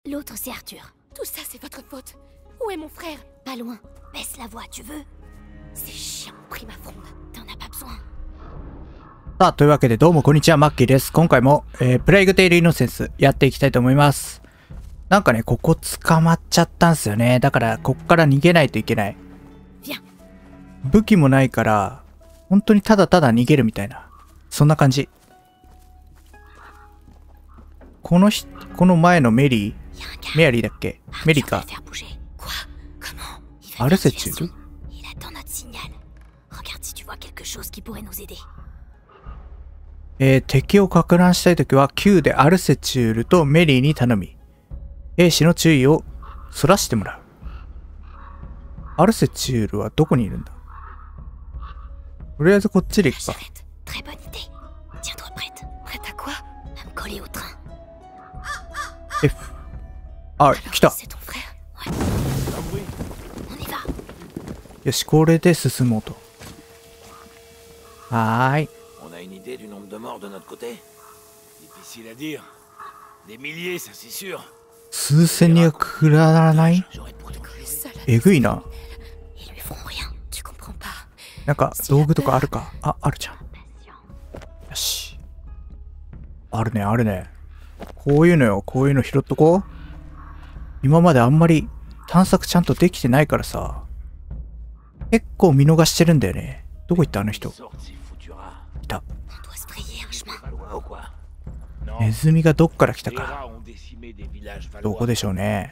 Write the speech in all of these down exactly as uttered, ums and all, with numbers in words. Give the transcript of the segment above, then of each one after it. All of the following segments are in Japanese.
L'autre, c'est Arthur. Tout ça, c'est votre faute. Où est mon frère? Pas loin. Baisse la voix, tu veux? C'est chiant, pris ma fronde. T'en as pas besoin. さあ、というわけでどうもこんにちは、マッキーです。今回も、えー、プレイグテイルイノセンスやっていきたいと思います。なんかね、ここ捕まっちゃったんすよね。だから、こっから逃げないといけない。武器もないから、本当にただただ逃げるみたいな。そんな感じ。このひ、この前のメリーメアリーだっけメリか。アルセチュールえー、敵を撹乱したいときは Q でアルセチュールとメリーに頼み、兵士の注意をそらしてもらう。アルセチュールはどこにいるんだ？とりあえずこっちで行くか。F。あ、来た。よし、これで進もうと。はーい。数千人はくららない？えぐいな。なんか道具とかあるか？あ、あるじゃん。よし。あるね、あるね。こういうのよ、こういうの拾っとこう。今まであんまり探索ちゃんとできてないからさ。結構見逃してるんだよね。どこ行ったあの人。いた。ネズミがどっから来たか。どこでしょうね。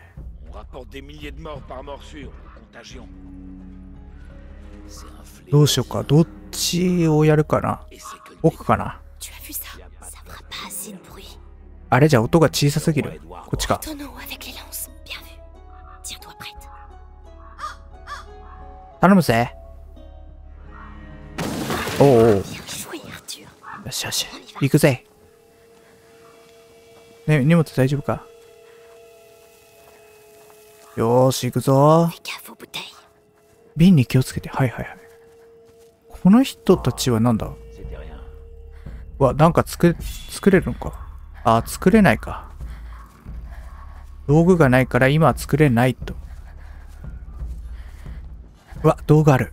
どうしようか。どっちをやるかな。奥かな。あれじゃ音が小さすぎる。こっちか。頼むぜ。おうおう。よしよし。行くぜ。ね、荷物大丈夫か？よーし、行くぞ。瓶に気をつけて。はいはいはい。この人たちはなんだ？うわ、なんか作れ、作れるのか。あ、作れないか。道具がないから今は作れないと。うわ、道具ある。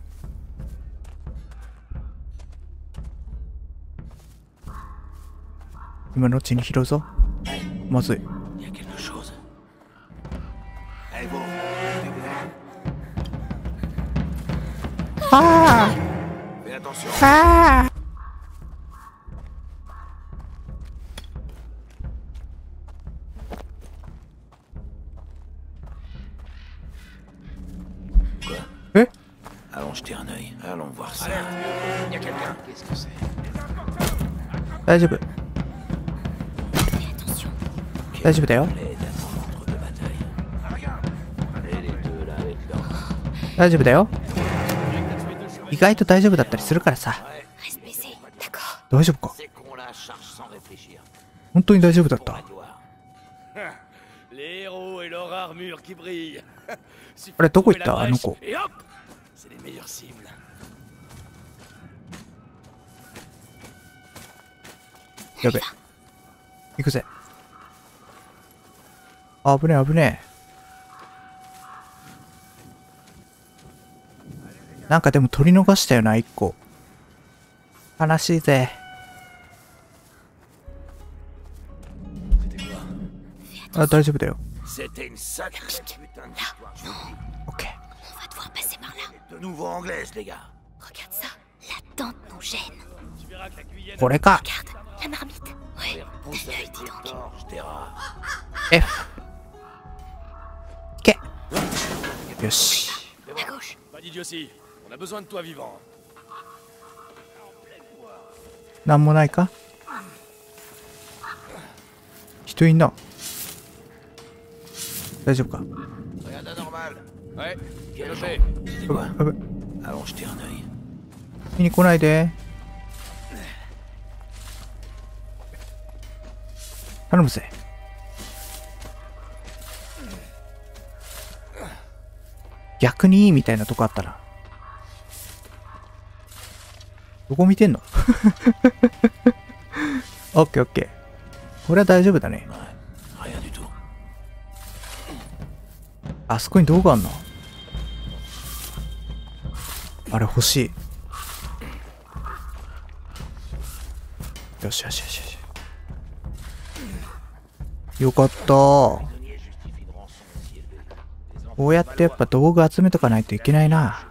今のうちに拾うぞ。まずい。ああああえ？大丈夫。大丈夫だよ。大丈夫だよ。意外と大丈夫だったりするからさ。大丈夫か？本当に大丈夫だった？あれ、どこ行ったあの子。やべ。行くぜ。危ねえ危ねえ。なんかでも取り逃したよな、一個。悲しいぜ。あ、大丈夫だよ。オッケー。これか。F。け。よし。なんもないか？人いんな。大丈夫か？見に来ないで。頼むぜ。逆にいいみたいなとこあったら。どこ見てんの？オッケーオッケー。これは大丈夫だね。 あそこに道具あんの？あれ欲しい。よしよしよしよし。よかった。こうやってやっぱ道具集めとかないといけないな。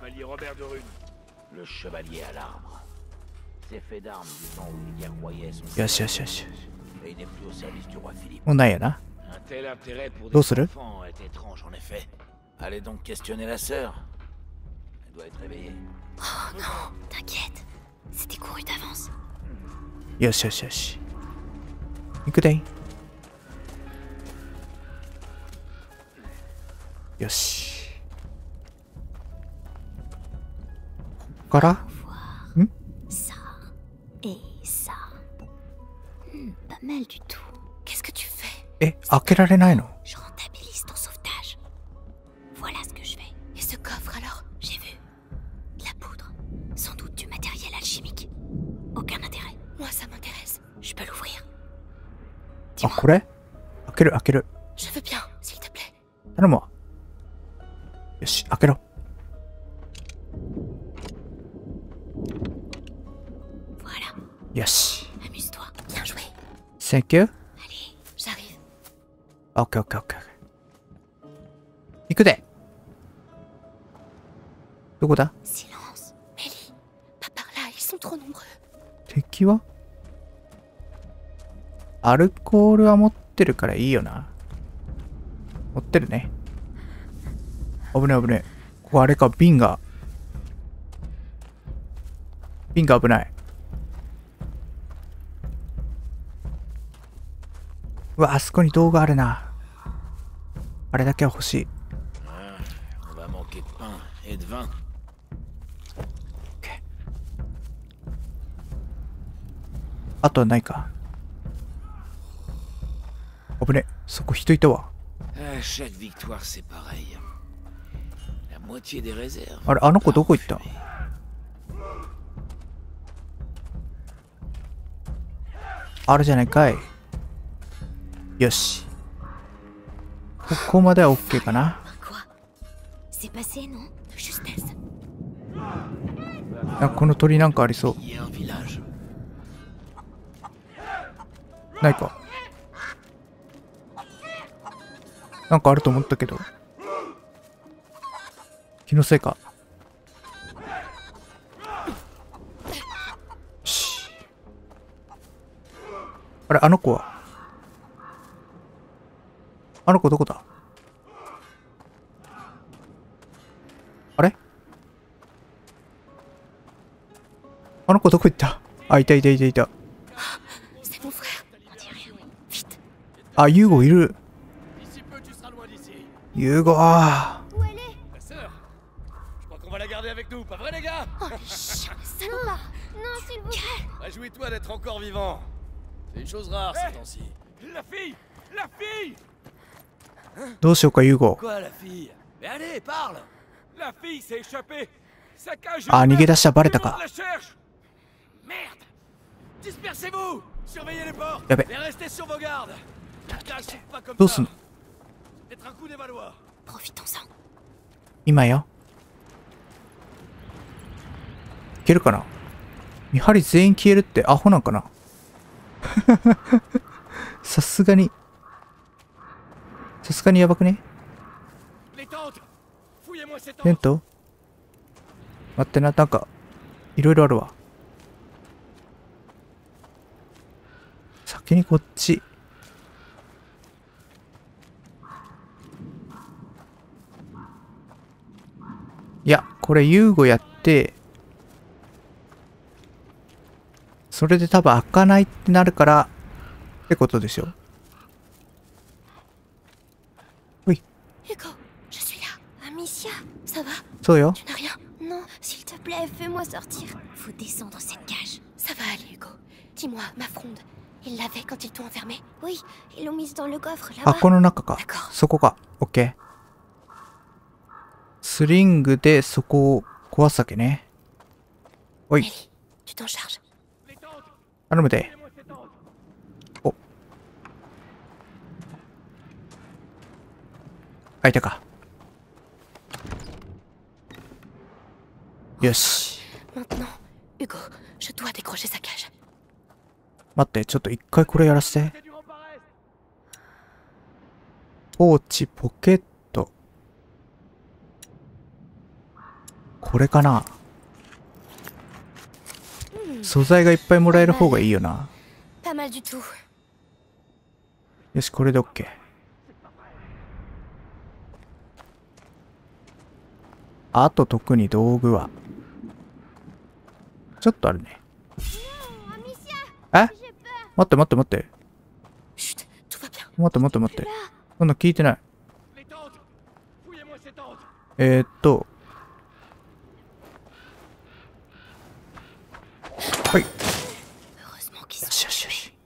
よしよしよし。もうないやな。どうする？ Allez donc questionner la sœur. Elle doit être réveillée. Oh non, t'inquiète. C'était couru d'avance. よしよしよし。行くでい。よし。ここから？ Ça et ça. Hmm, pas mal du tout. Qu'est-ce que tu fais? え、開けられないの？ Je rentabilise ton sauvetage. Voilà ce que je fais. Et ce coffre alors? J'ai vu. De la poudre. Sans doute du matériel alchimique. Aucun intérêt. Moi, ça m'intéresse. Je peux l'ouvrir. あ、これ？開ける開ける。 Je veux bien, s'il te plaît. 頼むわ。よし、開けろ。 Voilà. よし。 Amuse-toi. Bien joué. Thank you. Allez. J'arrive. オッケーオッケーオッケー。行くで。どこだ？ Silence. Mélie, pas par là, ils sont trop nombreux. 敵は？アルコールは持ってるからいいよな。持ってるね。危ね危ね。ここあれか、瓶が。瓶が危ない。うわ、あそこに道具あるな。あれだけは欲しい。 On va manquer de pain et de vin. あとはないか。危ね。そこ人いたわ。 À chaque victoire, c'est pareil. La moitié des réserves. あれ、あの子どこ行った？あるじゃないかい。よし。ここまでは OK かな。 Quoi? C'est passé, non? De justesse. あ、この鳥なんかありそう。 Il y a un village. ないか。なんかあると思ったけど。気のせいか。し。あれ、あの子は？あの子どこだ？あれ？あの子どこ行った？あ、いたいたいたいた。 C'est mon frère. On dirait oui. Vite. あ、ユーゴいる。ユーゴー。 Où elle est? La sœur, je crois qu'on va la garder avec nous, pas vrai les gars? Oh, les chiens, les salopes. Non, s'il vous plaît. Réjouis-toi d'être encore vivant. C'est une chose rare ces temps-ci. La fille! La fille! どうしようか、ユーゴ。 Quoi la fille? Mais allez, parle! La fille s'est échappée! Sa cage est あ、逃げ出 ouverte. した、バレた Tout le monde か。 la cherche! Merde! Dispersez-vous! Surveillez les portes! やべ。 Et restez sur vos gardes! Les cages sont pas comme どうすん ça. の？ Peut-être un coup des Valois. Profitons-en. 今よ。いけるかな？見張り全員消えるってアホなんかな？さすがに。さすがにやばくね？ Les tentes! Fouillez-moi ces テン tentes! ト？待ってな、なんか、いろいろあるわ。先にこっち。いや、これユーゴやって、それで多分開かないってなるから、ってことでしょ。ほい。 Hugo, je suis là. Amicia, Ça va? そうよ。 Tu n'as rien? non, s'il te plaît, fais-moi sortir. Faut descendre cette cage. Ça va aller, Hugo. Dis-moi, ma fronde, ils l'avaient quand ils t'ont enfermé? Oui, ils l'ont mise dans le coffre あ、 là-bas. この中か。 D'accord. そこか。オッケー。スリングでそこを壊すわけね。おい、 Mélie, tu t'en charges. 頼むで。お。開いたか。 よし。 Maintenant, Hugo, je dois décrocher sa cage. 待って、ちょっと一回これやらせて。ポーチ、ポケット。これかな。素材がいっぱいもらえる方がいいよな。 Pas mal du tout. よし、これで OK。あと特に道具は。ちょっとあるね。え？待って待って待って。 Chut, tout va bien. 待って待って待って。そんな聞いてない。えー、っと。はい。よ Heureusement qu'ils し sont よしよ tués. し。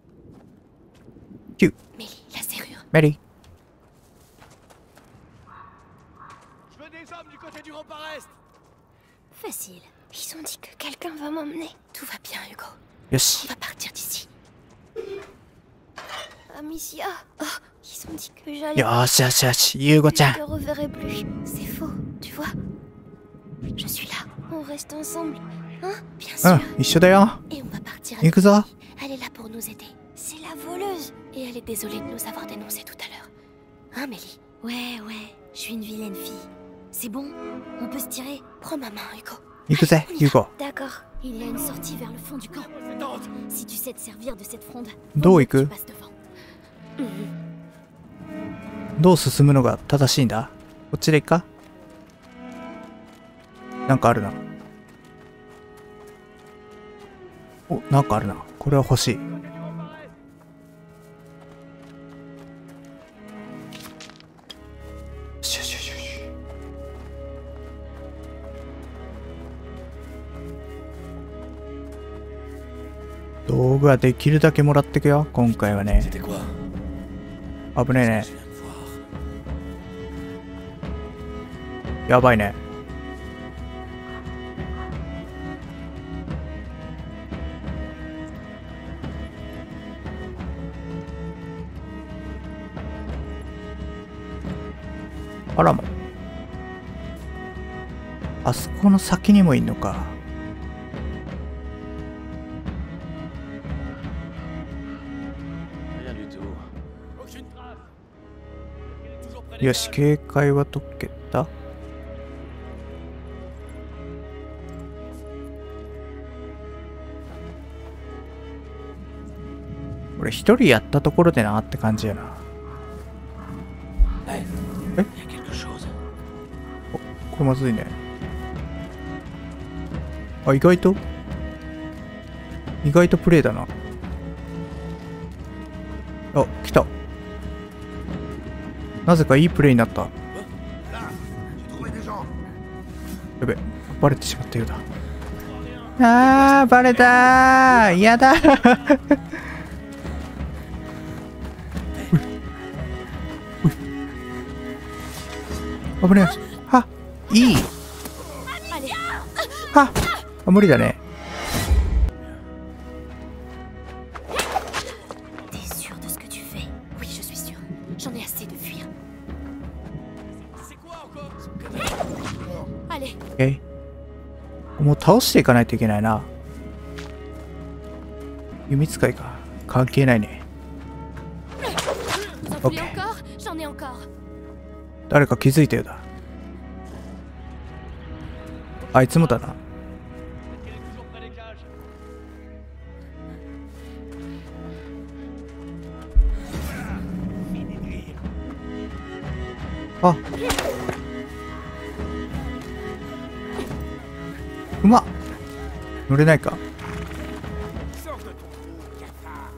キュー。 Mélie, la serrure. メリー。 Je veux des hommes du côté du rempart est. Facile. Ils ont dit que quelqu'un va m'emmener. Tout va bien, Hugo. よし On。va partir d'ici. Amicia. Oh, ils ont dit que j'allais. よしよしよし。ゆうごちゃん Je te。reverrai plus. C'est faux, tu vois. Je suis là. On reste ensemble. Hein? Bien う sûr. ん、一緒だよ。 Et on va partir. 行くぞ。 Elle est là pour nous aider. C'est la voleuse. Et elle est désolée de nous avoir dénoncés tout à l'heure. Hein, Mélie? Ouais, ouais, je suis une vilaine fille. C'est bon, on peut se tirer. Prends ma main, Hugo. 行くぜ、ゆうご。 D'accord, il y a une sortie vers le fond du camp. C'est tente. Si tu sais te servir de cette fronde, どう行 tu く？ passes devant. どう進むのが正しいんだ？こっちで行くか？なんかあるな。お、なんかあるな。これは欲しい。よしよしよしよし。道具はできるだけもらってくよ、今回はね。 C'était quoi? 危ねえね。 Je viens de voir. やばいね。あらま。あそこの先にもいんのか。 Rien du tout. Aucune trace. Elle est toujours près des よし、 cages. 警戒は解けた。俺一人やったところでなって感じやな。 Ouais. Eh? Il y a quelque chose. これまずいね。あ、意外と意外とプレイだな。あ、来た。なぜかいいプレイになった。 Là, j'ai trouvé des gens. やべ、バレてしまったようだ。あー、バレたー。やだー。危ねえ。は、いい。は、あ、無理だね。 T'es sûr de ce que tu fais? Oui, je suis sûre. J'en ai assez de fuir. C'est quoi encore? Son cadavre. Allez, オッケー。もう倒していかないといけないな。弓使いか。関係ないね。 vous en voulez Ok. encore? J'en ai encore. 誰か気づいたようだ。あいつもだな。 Elle est toujours près des cages. あ、うまっ。乗れないか。 Sors de ton trou, cafard.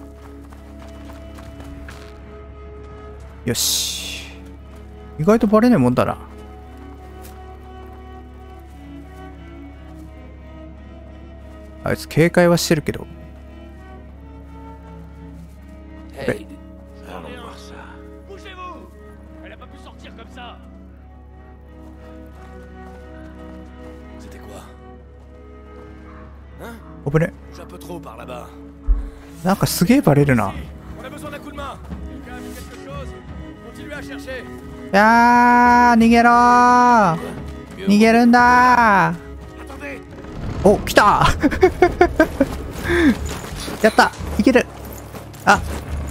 よし。意外とバレねえもんだな。あいつ警戒はしてるけど。 Hey, allons voir ça. Bougez-vous! Elle a pas pu sortir comme ça! C'était quoi? Hein? 危ね。 Bouge un peu trop par là-bas. なんかすげえバレるな。 On a besoin d'un coup de main! Quelqu'un a vu quelque chose? Continuez à chercher! いやー、逃げろー。逃げるんだー。 お、来たやった、いける。あ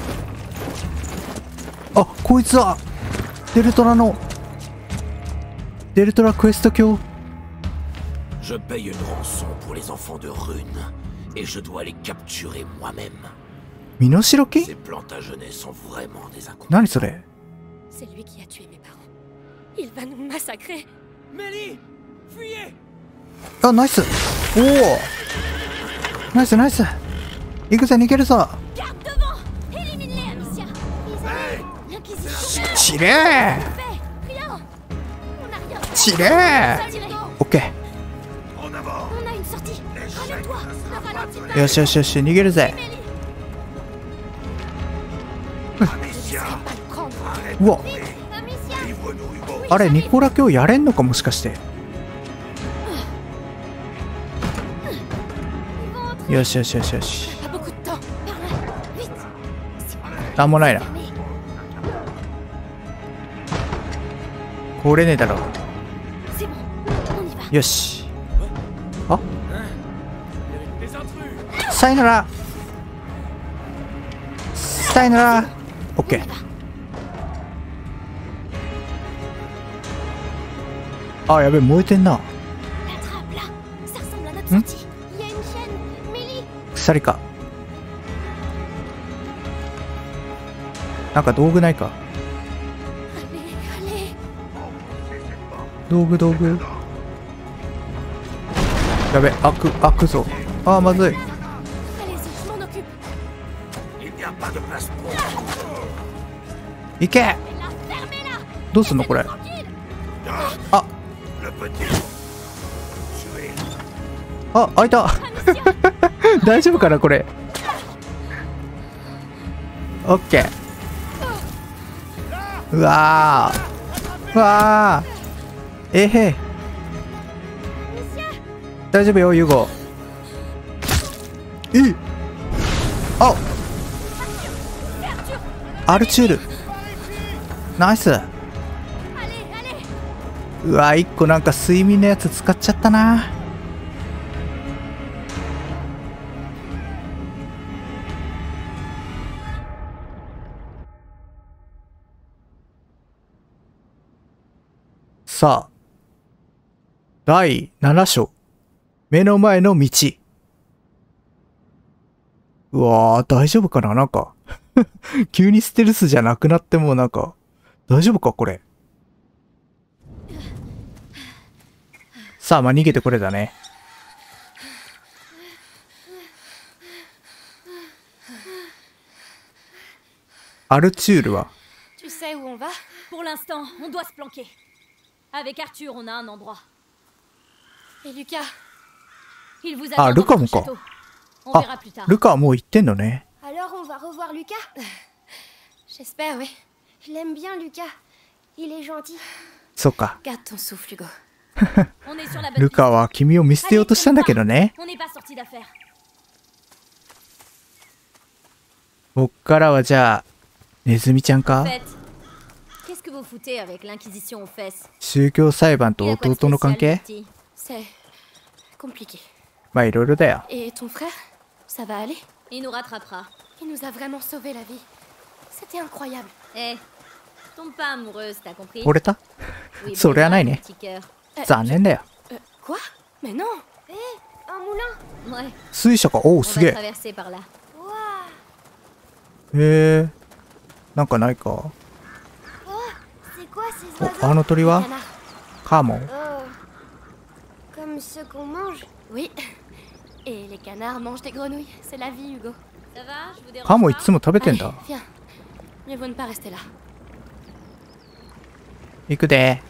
あ、こいつはデルトラのデルトラクエスト卿。 Je paye une rançon pour les enfants de Rune, et je dois les capturer moi-même. 身代 Ces 金？ Plantagenets sont vraiment des inconnus. 何それ？ C'est lui qui a tué mes parents. Il va nous massacrer. Mélie, fuyez. あ、ナイス。おお、ナイスナイス。行くぜ、逃げるぞ。 Garde devant. Élimine-les, Amicia. Ils arrivent. L'Inquisition. ちれー Fait. Rien. On n'a rien fait. ちれー Tirez. オッケ En avant! On a une sortie. Relève-toi. Ne ralentis pas. ー。よしよしよし、逃げるぜ。 Mélie. Amicia! Pas le prendre. うわ、 Amicia. Livre-nous, Hugo! あれ、ニコラ卿やれんのか、もしかして。 Ils vont entrer. よしよしよしよし。 Pas beaucoup de temps. Par là. Vite. なんもないな。 Fermez. これねえだろ。 C'est bon. On y va. よし。あ、 Les intrus. さよなら。さよなら。オッケー。あ、やべえ、燃えてんな。 La trappe là. Ça ressemble à notre sortie. Il y a une chaîne. Mélie. 鎖か。なんか道具ないか。 Allez, allez. 道具道具。やべ、開く、開くぞ。あー、まずい。 Allez-y, je m'en occupe. Il n'y a pas de place pour... いけ。 Elle l'a fermé là. どうすんのこれ。 Tranquille. あ、 Le petit... Tué. あ、開いた。大丈夫かなこれ。オッケー。うわー。うわー。えへ。 Amicia. 大丈夫よ、ユーゴ。え、あ、 Arthur. アルチュール。ナイス。 Allez, allez. うわ、一個なんか睡眠のやつ使っちゃったな。さあ、だいなな章、目の前の道。うわー、大丈夫かな、なんか急にステルスじゃなくなってもなんか大丈夫かこれ。さあ、まあ逃げてこれだね。アルチュールは Tu sais où on va? Pour l'instant, on doit se planquer. Avec Arthur, on a un endroit. Et Lucas? Il vous Ah, attend Lucas, dans mon votre corps. château. On あ verra plus tard. ルカはもう行ってんのね。 Alors on va revoir Lucas? J'espère, oui. Je l'aime bien, Lucas. Il est gentil. そっか。 Garde ton souffle, Hugo. On est sur la bonne ル piste. カは君を見捨てようとしたんだけどね。 On n'est pas sorti d'affaire. こっからはじゃあ、ネズミちゃんか Faites. Qu'est-ce que vous foutez avec l'inquisition aux fesses? 宗教裁判と Il a quoi de 弟の関 spécial, 係 petit? C'est compliqué. まあいろいろだよ。 Et ton frère? Ça va aller? Il nous rattrapera. Il nous a vraiment sauvé la vie. C'était incroyable. Eh, tombe pas amoureuse, t'as compris? 折れた Oui, それはない mon ね。 petit cœur. Euh, 残念だよ。 euh, quoi? Mais non! Hé, un moulin! Ouais, 水車か。おお、 on すげ va え。 traverser par là. Waouh! へえ。なんかないか。 Oh, c'est quoi ces お、 oiseaux? あの鳥は Canard. カモン。 Oh. Comme ceux qu'on mange? Oui. Et les canards mangent des grenouilles. C'est la vie, Hugo. Ça va? Je vous dérange カモい pas? つも食べてん Allez, だ。 viens. Mieux vaut ne pas rester là. 行くで。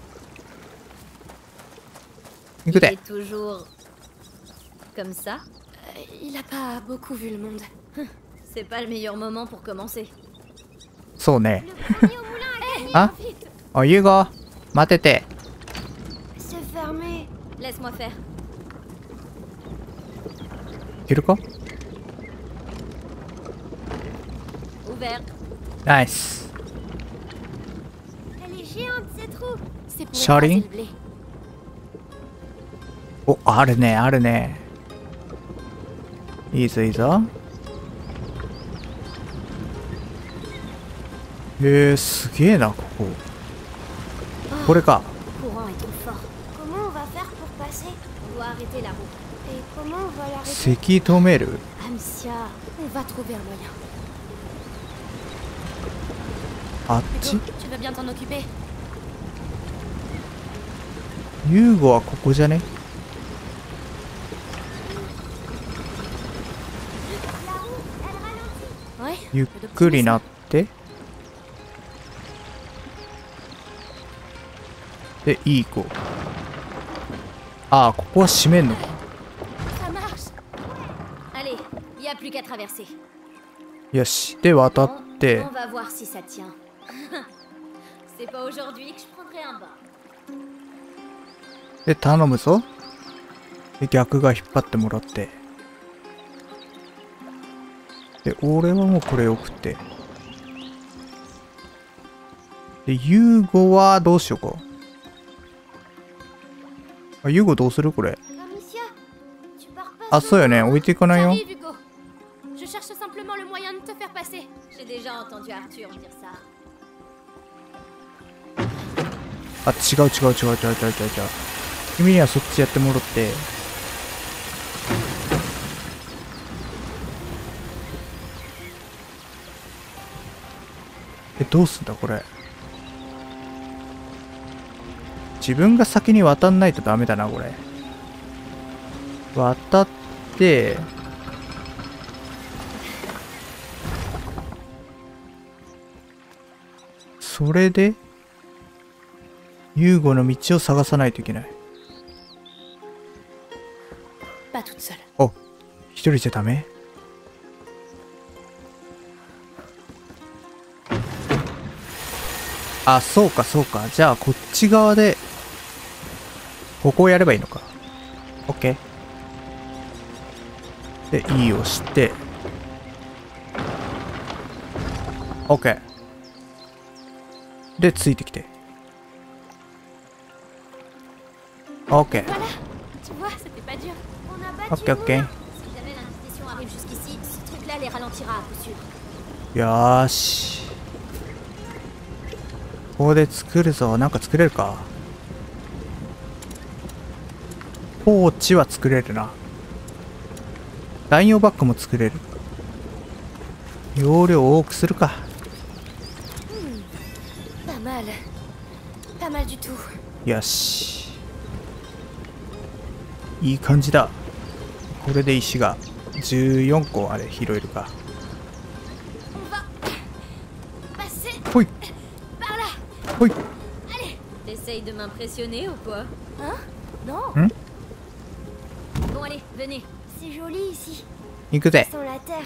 行く Il で est。toujours comme ça. Euh, il a pas beaucoup vu le monde. C'est pas le meilleur moment pour commencer. そうね。 Le premier au moulin a gagné. あ Vite. あ、ユーゴ、待ってて。 C'est fermé. Laisse-moi faire. いけるか Ouvert. ナイス。 Elle est géante cette roue. C'est pour Charlie? écraser le blé. お、あるね、あるね。いいぞいいぞ。えー、すげえな、ここ。これか。 Courant est trop fort. Comment on va faire pour passer? On doit arrêter la route. Et comment on va l'arrêter? せき止める Amicia, on va trouver un moyen. あっち Hugo, tu veux bien t'en occuper? ユーゴはここじゃね？ Ouais. ゆっくりなって。で、いい子。ああ、ここは閉めんのか。 Ça marche. Allez, y a plus qu'à traverser. よし。で、渡って。 On va voir si ça tient. C'est pas aujourd'hui que je prendrai un bain. で、頼むぞ。で、逆が引っ張ってもらって。で、俺はもうこれ送って。で、ユーゴはどうしようか。あ、ユーゴどうするこれ。あ、そうよね。置いていかないよ。 Je cherche simplement le moyen de te faire passer. J'ai déjà entendu Arthur dire ça. あ、違う違う違う違う違う違う違う。君にはそっちやってもらって。え、どうすんだこれ。自分が先に渡んないとダメだなこれ。渡って。それでユーゴの道を探さないといけない。お、一人じゃダメ？あ、そうかそうか。じゃあこっち側でここをやればいいのか。オッケー。で、E をしてオッケー。で、ついてきて。オッケー。オッケーオッケー。よーし。ここで作るぞ。なんか作れるか。ポーチは作れるな。弾用バッグも作れる。容量を多くするか。よし。いい感じだ。これで石がじゅうよんこあれ拾えるか。ほいほい。 T'essayes de m'impressionner ou quoi? Hein? Non. Hmm? Bon allez, venez. C'est joli ici. 行くぜ。 Sans la terre.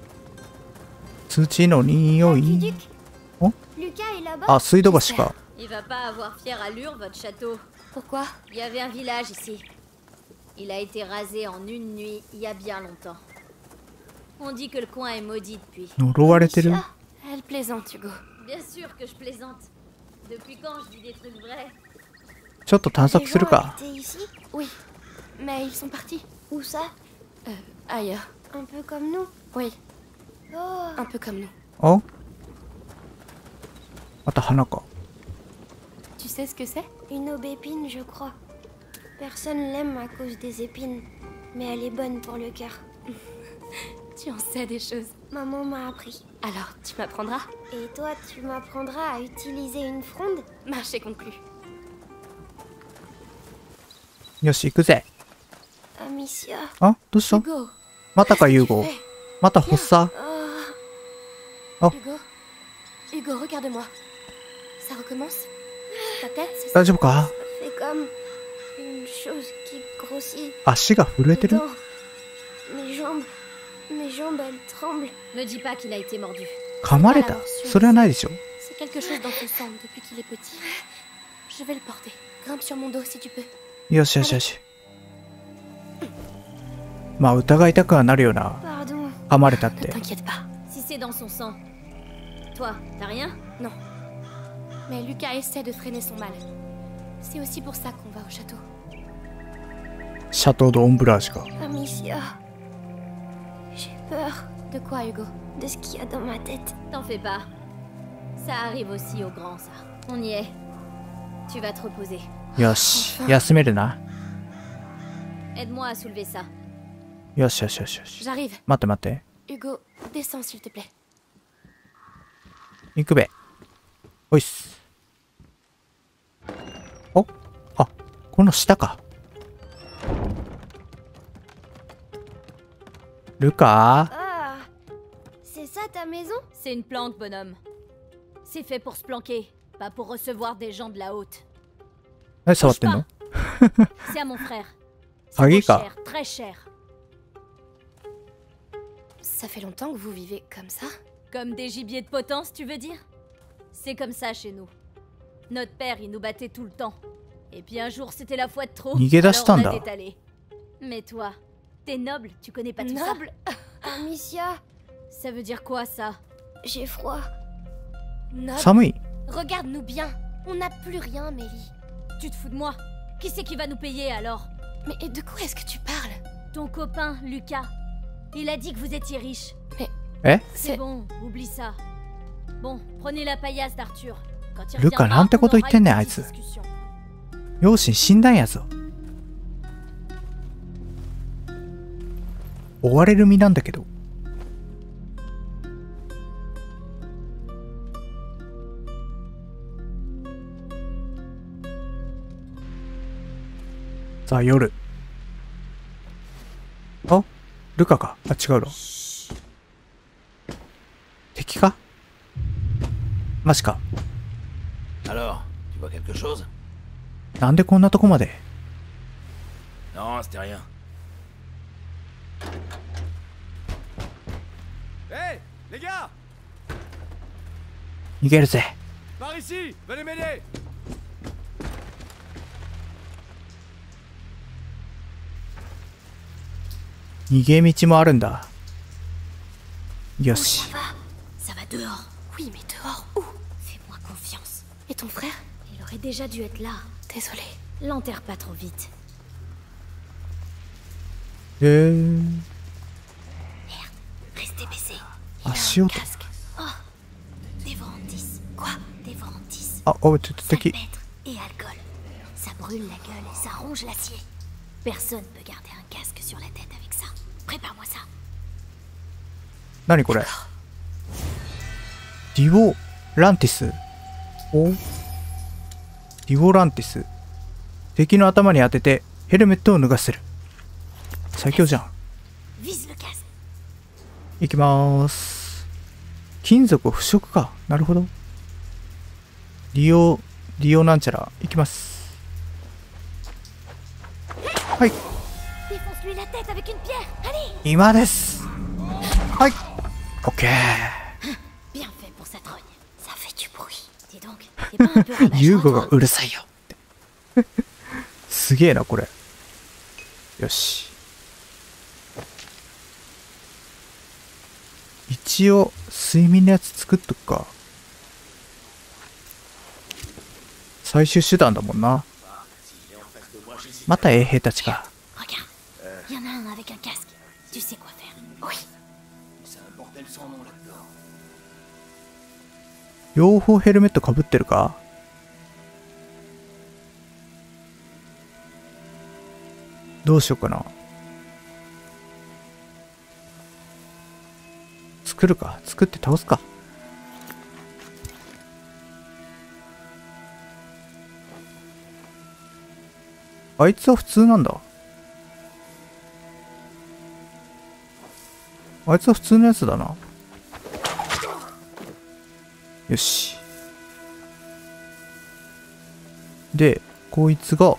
土の匂い。お？ Lucas est là-bas. あ、水道橋か。 Il va pas avoir fière allure votre château. Pourquoi? Il y avait un village ici. Il a été rasé en une nuit il y a bien longtemps. On dit que le coin est maudit depuis. 呪われてる。 Elle plaisante, Hugo. Bien sûr que je plaisante. Depuis quand je dis des trucs vrais? ちょっと探索するか。 Ici? Oui, mais ils sont partis. Où ça? Euh, ailleurs. Un peu comme nous? Oui. Oh. Un peu comme nous. お？また花か。 Tu sais ce que c'est? Une aubépine, je crois. Personne l'aime à cause des épines, mais elle est bonne pour le cœur. Tu en sais des choses. Maman m'a appris. Alors, tu m'apprendras? Et toi, tu m'apprendras à utiliser une fronde? Marché conclu. よし、行くぜ。 Amicia. あ、どうした？ Hugo. またか、ユーゴ。また発作。 Oh. Hugo. Hugo, regarde-moi. Ça recommence? Ta tête, c'est ça? 大丈夫か？ C'est comme une chose qui grossit. 足が震えてる？ Dedans. Mes jambes, mes jambes, elles tremblent. Me dis pas qu'il a été mordu. 噛まれた？それはないでしょ。 C'est quelque chose dans son sang depuis qu'il est petit. Je vais le porter. Grimpe sur mon dos si tu peux. よしよしよし。まあ疑いたくはなるよな。 Pardon. 噛まれたっ Ne て。 t'inquiète pas. Si c'est dans son sang. Toi, t'as rien? Non. Mais Lucas essaie de freiner son mal. C'est aussi pour ça qu'on va au château. シャトード・オンブラージュが。 Amicia, j'ai peur De quoi, Hugo? de ce qu'il y a dans ma tête. T'en fais pas. Ça arrive aussi aux grands, ça. On y est. Tu vas te reposer. よし、休めるな。 Aide-moi à soulever ça. よしよしよしよし。 J'arrive. 待って待って。 Hugo, descends s'il te plaît. 行くべ。おいっす。お、あ、この下か。ルカ Ah, c'est ça ta maison? C'est une planque, bonhomme. C'est fait pour se planquer, pas pour recevoir des gens de la haute. 何触ってんの？ C'est à mon frère. Ah Ça oui, vaut quoi. cher, très cher. Ça fait longtemps que vous vivez comme ça? Comme des gibiers de potence, tu veux dire? C'est comme ça chez nous. Notre père, il nous battait tout le temps. Et puis un jour, c'était la fois de trop. Nigeda Alors on shitanda. a détalé. Mais toi, t'es noble, tu connais pas tout ça. Noble? Amicia, Ça veut dire quoi, ça? j'ai froid. Noble, 寒い？ regarde-nous bien. On n'a plus rien, Mélie. Tu te fous de moi? Qui c'est qui va nous payer alors? Mais de quoi est-ce que tu parles? Ton copain, Lucas. Il a dit que vous étiez riche. え？ C'est bon, oublie ça. Bon, prenez la paillasse d'Arthur. Quand il Lucas, reviendra, なんてこと on 言ってんねん、 aura あ une いつ。 petite discussion. 両親死んだんやぞ。追われる身なんだけど。さあ、夜。あ、ルカか。あ、違うの。敵か？マジか。 Alors, tu vois quelque chose? なんでこんなとこまで？ Non, c'était rien. Hé, les gars! 逃げるぜ。 Par ici! Venez m'aider! 逃げ道もあるんだ。よし。 Ça va dehors. Oui, mais dehors, où? Fais-moi confiance. Et ton frère? Il aurait déjà dû être là. Désolée. L'enterre pas trop vite. えー、 Restez baissé. 足音。 Casque. Oh, Dévorantis. Quoi? Dévorantis. あ、おい、ちょっと敵。 Salpêtre et alcool. Ça brûle la gueule et ça ronge l'acier. Personne peut garder un casque sur la tête avec ça. Prépare-moi ça. 何これ？ディオランティス。お？ディオランティス。敵の頭に当ててヘルメットを脱がせる。最強じゃん。 Vise le casque. いきまーす。金属腐食か。なるほど。利用、利用なんちゃら。いきます。はい。 Défonce-lui la tête avec une pierre. Allez. 今です。はい。オッケー。 Bien fait pour sa trogne. Ça fait du bruit. Dis donc, t'es pas un peu ravageur, ユーゴが toi? うるさいよって。すげえな、これ。よし。一応、睡眠のやつ作っとくか。最終手段だもんな。また衛兵たちか。 Regarde. Il y en a un avec un casque. Tu sais quoi faire. Oui. C'est un bordel sans nom là-dedans. 両方ヘルメットかぶってるか？どうしようかな。作るか。作って倒すか。あいつは普通なんだ。あいつは普通のやつだな。よし。で、こいつが、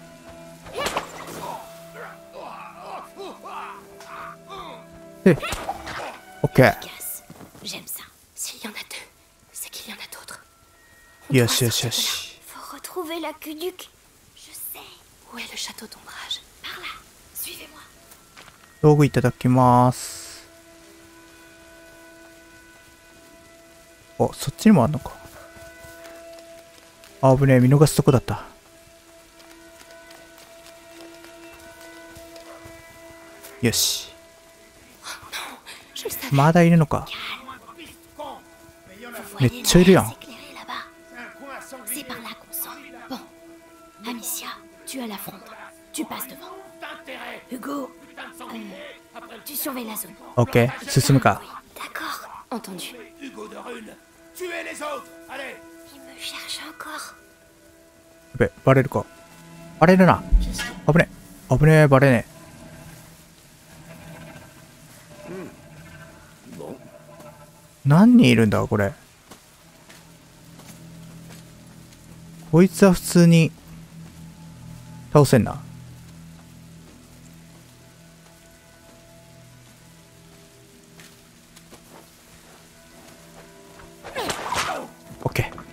で、オッケー。 Casse. J'aime ça. S'il y en a deux, c'est qu'il y en a d'autres. よしよしよし。 Faut retrouver l'aqueduc. Je sais. Où est le château d'ombrage? Par là. Suivez-moi. 道具いただきます。あ、そっちにもあんのか。あぶねえ、見逃すとこだった。 よし。まだいるのか。めっちゃいるやん。 C'est par là qu'on sort. Bon, Amicia, tu as la fronde. Tu passes devant. Hugo, euh, tu surveilles la zone. オッケー、進むか。 D'accord, entendu. Hugo de Rune, tuez les autres. Allez. Il me cherche encore. やべ、バレるか。バレるな。危ねえ。危ねえ、バレねえ。何人いるんだ、これ。こいつは普通に倒せんな。オッケー。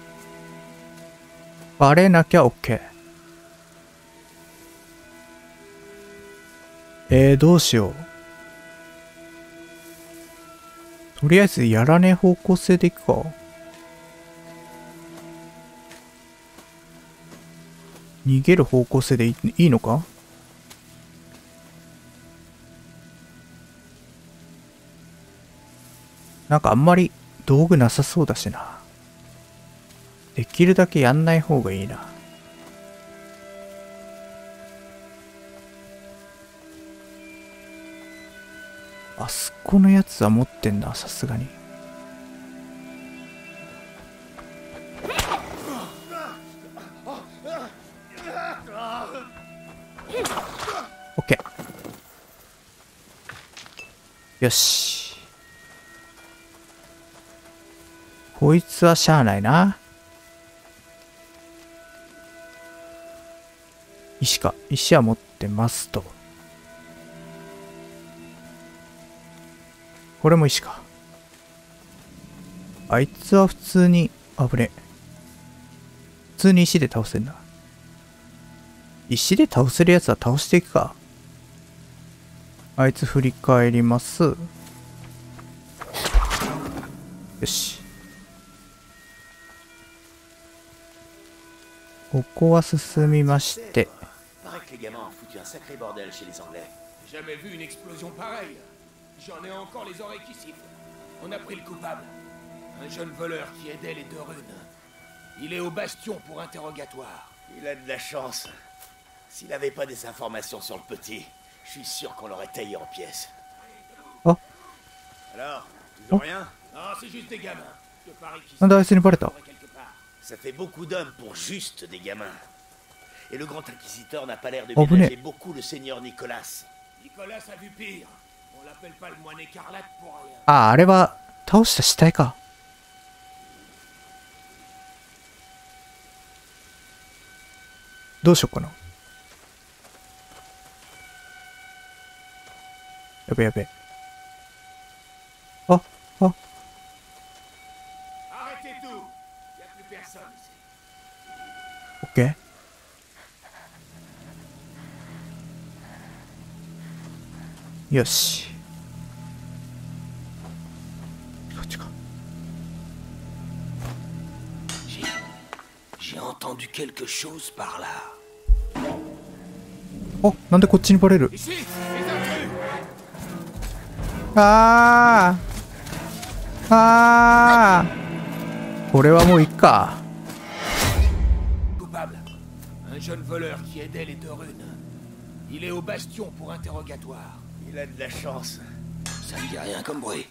バレなきゃオッケー。えー、どうしよう。とりあえずやらねえ方向性でいくか。逃げる方向性でいい、いいのか。なんかあんまり道具なさそうだしな。できるだけやんない方がいいな。あそこのやつは持ってんな、さすがに。オッケー。よし。こいつはしゃあないな。石か。石は持ってますと。これも石か。あいつは普通に、危ねえ。普通に石で倒せんな。石で倒せるやつは倒していくか。あいつ振り返ります。よし。ここは進みまして。 Jamais vu une explosion pareille. J'en ai encore les oreilles qui sifflent. On a pris le coupable. Un jeune voleur qui aidait les deux runes. Il est au bastion pour interrogatoire. Il a de la chance. S'il n'avait pas des informations sur le petit, je suis sûr qu'on l'aurait taillé en pièces. Oh. Alors, toujours rien? Non, c'est juste des gamins. Je parie qu'ils なんであいつにバレた。 quelque part. Ça fait beaucoup d'hommes pour juste des gamins. Et le grand inquisiteur n'a pas l'air de Oh, ménager venez. beaucoup le seigneur Nicolas. Nicolas a vu pire. On l'appelle pas le moine écarlate pour rien. ああ、あれは倒した死体か。どうしようかな。やべやべ。あ、あ、 Arrêtez tout. Y a plus personne ici. オッケー。よし。こっちか。 J'ai... J'ai entendu quelque chose par là. あ、なんでこっちにバレる。 Ici, les intrus. ああ。ああ。これはもういっか。 Coupable. Un jeune voleur qui aidait les deux runes. Il est au bastion pour interrogatoire. Il a de la chance. Ça ne dit rien comme bruit.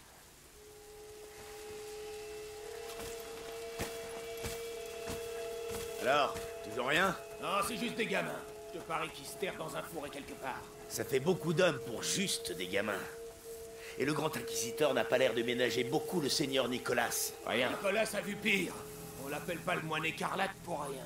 Alors, toujours rien? Non, c'est juste des gamins. Je parie qu'ils se terrent dans un fourré quelque part. Ça fait beaucoup d'hommes pour juste des gamins. Et le grand inquisiteur n'a pas l'air de ménager beaucoup le seigneur Nicolas. Rien. Nicolas a vu pire. On l'appelle pas le moine écarlate pour rien.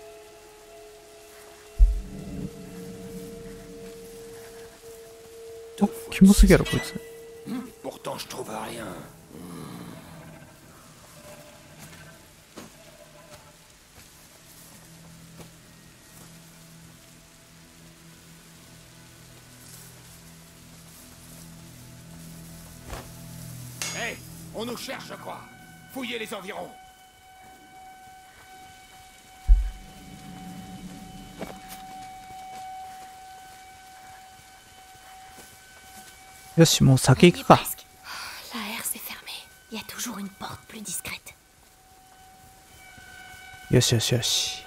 Oh, キモすぎやろこいつ。 Pourtant, je trouve rien. Hé, on nous cherche, je crois. Fouillez les environs. よし、もう先行くか。 La air s'est fermée. Il y a toujours une porte plus discrète. よしよしよし。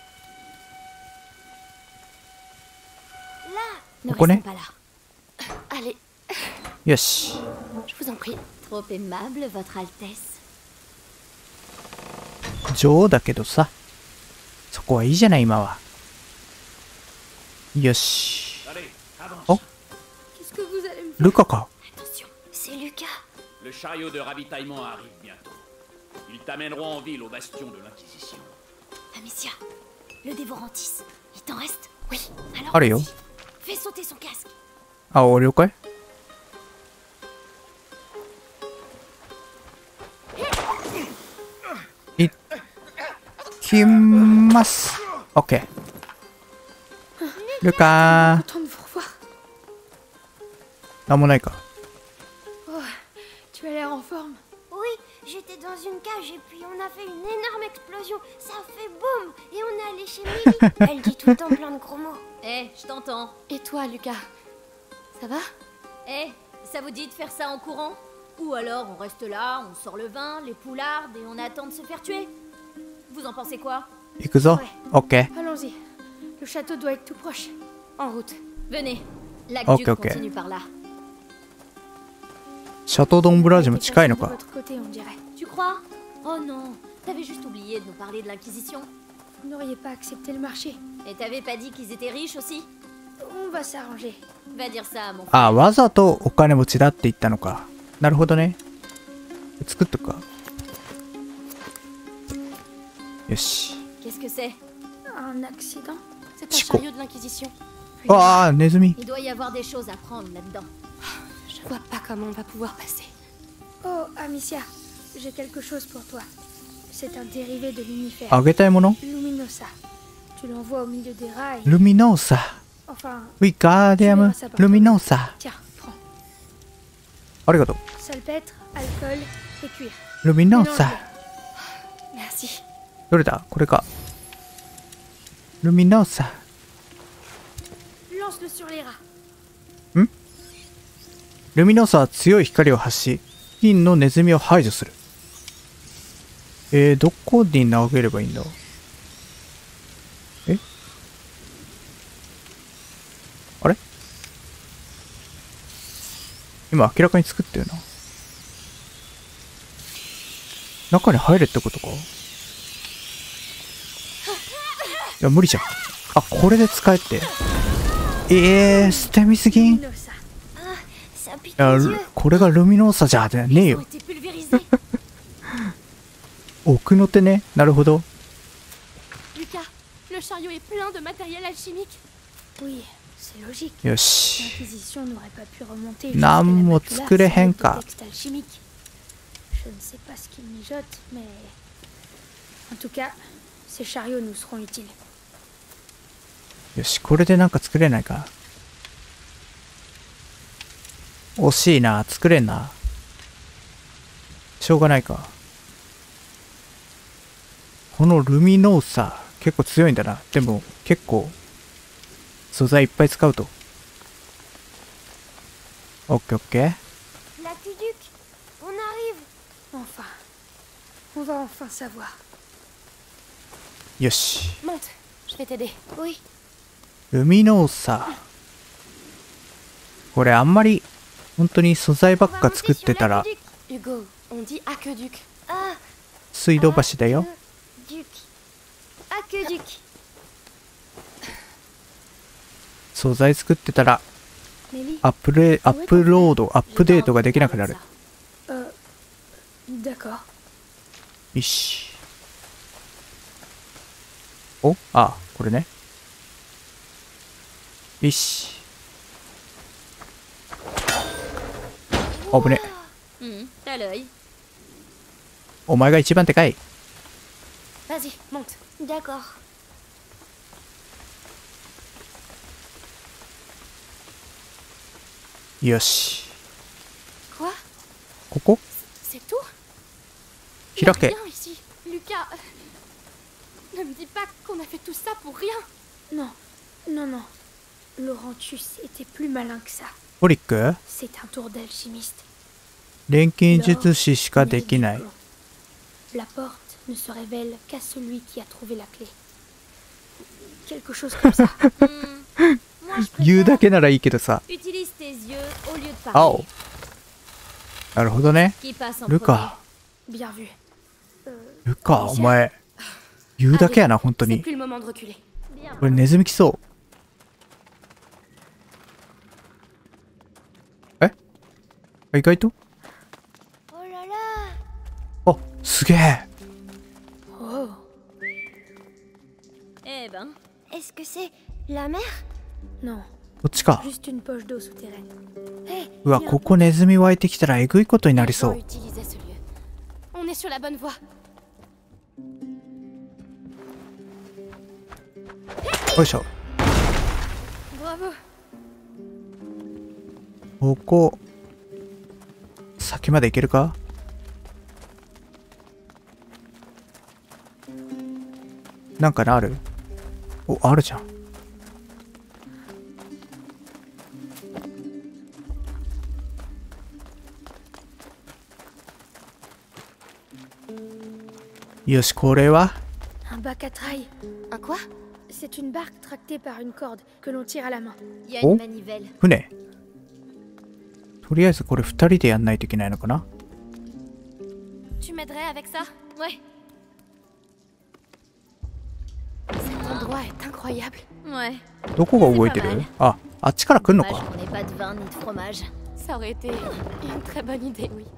Ne On connaît restons pas là. Allez, よし。 je vous en prie. Trop aimable, Votre Altesse. 女王だけどさ、そこはいいじゃない今は。よし。 Allez, avance. Oh. Qu'est-ce que vous allez me faire? ルカか。 Attention, c'est Lucas. Le chariot de ravitaillement arrive bientôt. Ils t'amèneront en ville au bastion de l'Inquisition. Amicia, le dévorantis. Il t'en reste? Oui. Alors, あるよ。 fais sauter son casque. あ、お了解。いきます。オッケー。ルカー。 Content de vous revoir. なんもないか。 Oh, tu as l'air en forme. Oui, j'étais dans une cage et puis on a fait une énorme explosion. Ça a fait boum et on est allé chez Millie. Elle dit tout le temps plein de gros mots. Eh, je t'entends. Et toi, Lucas? Ça va? Eh, ça vous dit de faire ça en courant? Ou alors on reste là, on sort le vin, les poulardes et on attend de se faire tuer? Vous en pensez quoi? 行くぞ。オッケー。 Allons-y. Le château doit être tout proche. En route. Venez. L'aqueduc Ok, ok. continue par là. シャトードンブラージュも T'es 近いの passé de か。 votre côté, on dirait. Tu crois? Oh non, t'avais juste oublié de nous parler de l'Inquisition. Vous n'auriez pas accepté le marché. Et t'avais pas dit qu'ils étaient riches aussi? On va s'arranger. Va dire ça à mon frère. あ、わざとお金持ちだって言ったのか。なるほどね。作っとくか。よし。 Qu'est-ce que c'est? Un accident? C'est un Chico. chariot de l'Inquisition. ああ、ネズミ。 Il doit y avoir des choses à prendre là-dedans. Je vois pas comment on va pouvoir passer. Oh, Amicia, j'ai quelque chose pour toi. C'est un dérivé de l'unifère. あげたいもの Luminosa. Tu l'envoies au milieu des rats et... ルミノーサ。 Enfin, ウィガーディアム。ルミノーサ。 tiens, prends. ありがとう。 Salpêtre, alcool et cuir. ルミノーサ。 Merci. どれだこれか。ルミノーサ。 Lance-le sur les rats. ルミノーサは強い光を発し、金のネズミを排除する。えー、どこに投げればいいんだ？え？あれ？今明らかに作ってるな。中に入れってことか？いや、無理じゃん。あ、これで使えって。えー、捨て身すぎん？ Luminosa. Ça pique いや les yeux. これがルミノーサじゃねえ Ils よ ont。été pulvérisés. 奥の手ね。なるほど。 Lucas, le chariot est plein de matériel alchimique. Oui, c'est logique. よし。 L'Inquisition n'aurait pas pu remonter なんも jusqu'à la 作れへん macula か sans des textes alchimiques. Je ne sais pas ce qu'ils mijotent, mais... En tout cas, ces chariots nous seront utiles. よし、これでなんか作れないか。惜しいな。作れんな。しょうがないか。このルミノーサ、結構強いんだな。でも、結構、素材いっぱい使うと。オッケーオッケー。 L'aqueduc, on arrive. Enfin, on va enfin savoir. よし。 Monte, je vais t'aider. Oui. ルミノーサ。これあんまり、本当に素材ばっか作ってたら、 Hugo, on dit aqueduc. Ah, 水道橋だよ。 aqueduc. Aqueduc. 素材作ってたら、 Mélie, アップレ、アップロード、アップデートができなくなる。 euh... D'accord. よし。おあ、これね。よし。危ね。 Hum, t'as l'œil. お前が一番でかい。 Vas-y, monte. D'accord. よし。 Quoi? ここ C'est tout? Il y a 開け。 rien ici. Lucas, ne me dis pas qu'on a fait tout ça pour rien. Non, non, non. Laurentius était plus malin que ça. トリック C'est un tour d'alchimiste. 錬金術師しかできない。 La porte ne se révèle qu'à celui qui a trouvé la clé. Quelque chose comme ça. Moi, je 言うだ préfère けならいいけどさ。 utilise tes yeux au lieu de 青 parler. なるほどね。 Qui passe en ル premier? カ、 Bien vu. ルカ、お前、言うだけやな、本当 C'est に。 plus le moment de reculer. Bien. これネズミ来そう。え意外と Oh là là. あ、すげえ。 Oh. Eh ben, Est-ce que c'est la mer? Non, こっちか。 juste une poche d'eau souterraine. Hé, うわ、ここネズミ湧いてきたらえぐいことになりそ On う。 utilisait ce lieu. On est sur la bonne voie. よいしょ。 Bravo. ここ、先まで行けるか？なんかなある？お、あるじゃん。よし、これは Un bac à traille. un quoi? C'est une barque tractée par une corde que l'on tire à la main. Il y a Oh. une manivelle. 船。とりあえずこれ二人でやんないといけないのかな？ Tu m'aiderais avec ça? Ouais. Cet endroit est incroyable. Ouais. どこが動いてる？あ、あっちから来んの Dommage か。 qu'on n'ait pas de vin ni de fromage. Ça aurait été une très bonne idée, oui.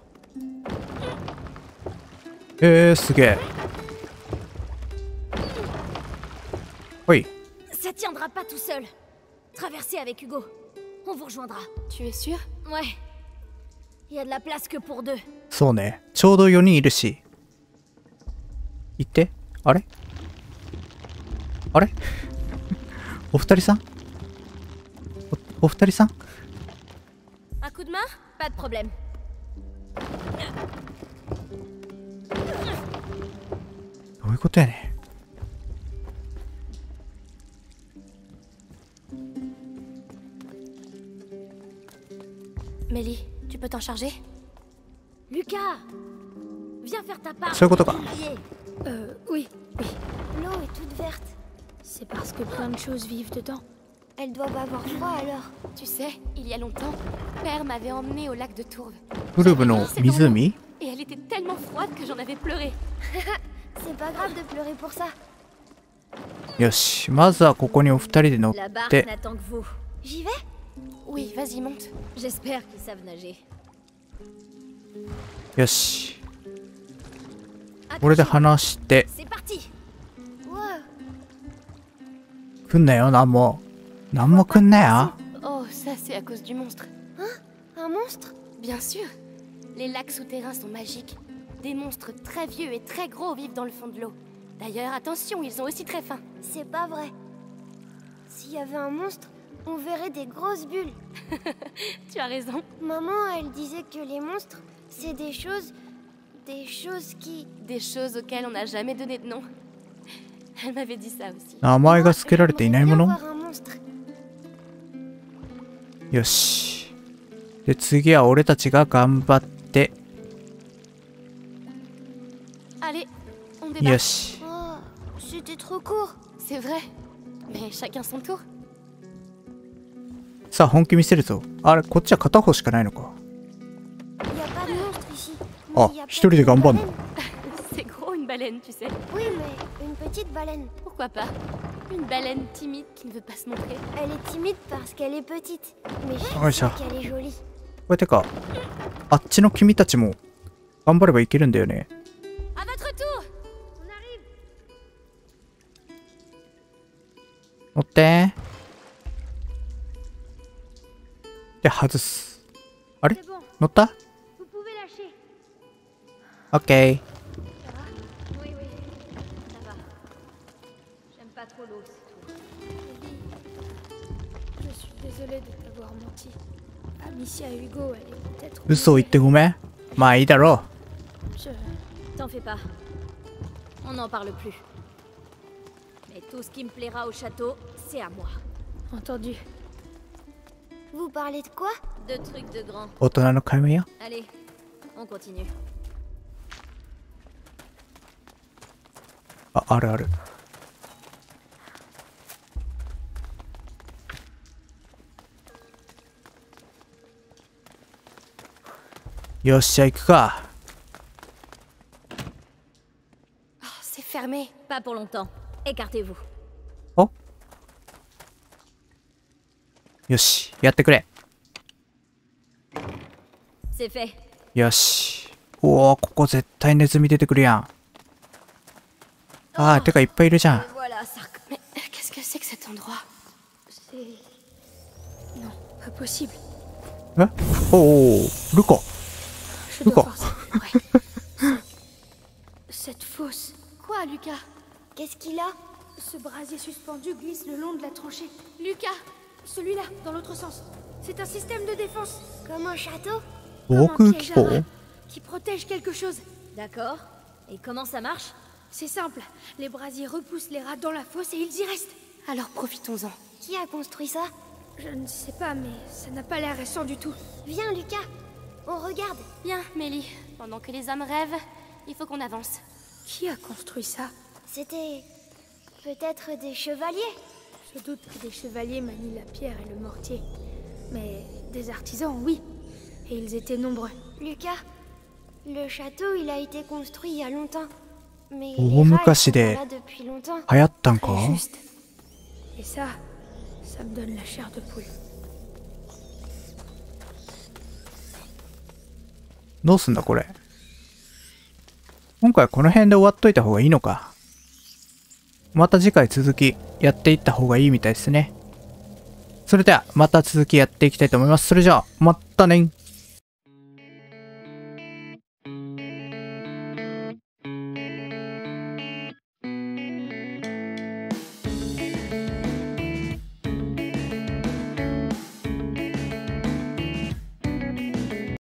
えー、すげえ。ほい。 Ça tiendra pas tout seul. Traversez avec Hugo. On vous rejoindra. Tu es sûr? Ouais. Il y a de la place que pour deux. そうね。ちょうどよにんいるし。行って。あれあれお二人さんお、お二人さん Un coup de main? Pas de problème. どういうことやねん。 Mélie, tu peux t'en charger? Lucas! Viens faire ta part. そういうことか。 Euh, oui, oui. L'eau est toute verte. C'est parce que plein de choses vivent dedans. Elles doivent avoir froid alors. Tu sais, il y a longtemps, Père m'avait emmené au lac de Tourve. ウルブの湖 Et elle était tellement froide que j'en avais pleuré. C'est pas grave de pleurer pour ça. よし。まずはここにお二人で乗っ La barque て。 n'attend que vous. J'y vais? Oui, vas-y, monte. J'espère qu'ils savent nager. よし。これで話して。 C'est parti! Wow. 来んなよ、なんも。なんも来んなよ。 Oh, ça c'est à cause du monstre. Un monstre? Bien sûr. Les lacs souterrains sont magiques. Des monstres très vieux et très gros vivent dans le fond de l'eau. D'ailleurs, attention, ils sont aussi très fins. C'est pas vrai. S'il y avait un monstre, on verrait des grosses bulles. Tu as raison. Maman, elle disait que les monstres, c'est des choses... Des choses qui... Des choses auxquelles on n'a jamais donné de nom. Elle m'avait dit ça aussi. 名前が付けられていないも J'aimerais の bien voir un monstre. よし。で、次は俺たちが頑張って。 Allez, on よ débarque. し。 Oh, c'était trop court. C'est vrai. Mais chacun son tour. さあ、本気見せるぞ。あれ、こっちは片方しかないのか。 Il n'y a pas de monstre ici. Ah, Mais il y a je te le peut-être dis, une Gambon. baleine. C'est gros une baleine, tu sais. Oui, mais une petite baleine. Pourquoi pas? Une baleine timide qui ne veut pas se montrer. Elle est timide parce qu'elle est petite. Mais je Ouais, sais ça. qu'elle est jolie. これてか、あっちの君たちも頑張ればいけるんだよね。 À votre tour! 乗ってで、外す。あれ C'est bon, 乗った vous pouvez lâcher. オッケ Oui, oui. Ça va. J'aime pas trop l'eau, c'est tout. Je suis désolée de t'avoir menti. Amicia et Hugo, elle est peut-être... ー。嘘を言ってごめん。まあいいだろ Je... T'en fais pas. On n'en parle plus. Mais tout ce qui me plaira au château, c'est à moi. Entendu. Vous parlez de quoi? De trucs de grand. 大人の買い物や。 Allez, on continue. あ、あるある。よっしゃ、行くか。 Oh, c'est fermé. Pas pour longtemps. Écartez-vous. お、よし、やってくれ。 C'est fait. よし。おお、ここ絶対ネズミ出てくるやん。あー、てかいっぱいいるじゃん。 Voilà, ça. Mais qu'est-ce que c'est que cet endroit? C'est... Non, pas possible. え、おお、ルカ。 Je Lucas. dois forcer. Ouais. Cette fosse. Quoi, Lucas? Qu'est-ce qu'il a? Ce brasier suspendu glisse le long de la tranchée. Lucas! Celui-là, dans l'autre sens. C'est un système de défense. Comme un château? 防 Comme 空 un 機 piège 構 à rats qui protège quelque chose. D'accord. Et comment ça marche? C'est simple. Les brasiers repoussent les rats dans la fosse et ils y restent. Alors profitons-en. Qui a construit ça? Je ne sais pas, mais ça n'a pas l'air récent du tout. Viens, Lucas. On regarde. Bien, Mélie. Pendant que les hommes rêvent, il faut qu'on avance. Qui a construit ça? C'était... peut-être des chevaliers? Je doute que des chevaliers manient la pierre et le mortier. Mais des artisans, oui. Et ils étaient nombreux. Lucas, le château, il a été construit il y a longtemps. Mais Oh, les rats, ils 昔 sont で pas là depuis longtemps. 流行ったんか。 Très juste. Et ça, ça me donne la chair de poule. どうすんだこれ。今回はこの辺で終わっといた方がいいのか。また次回続きやっていった方がいいみたいですね。それではまた続きやっていきたいと思います。それじゃあまたね。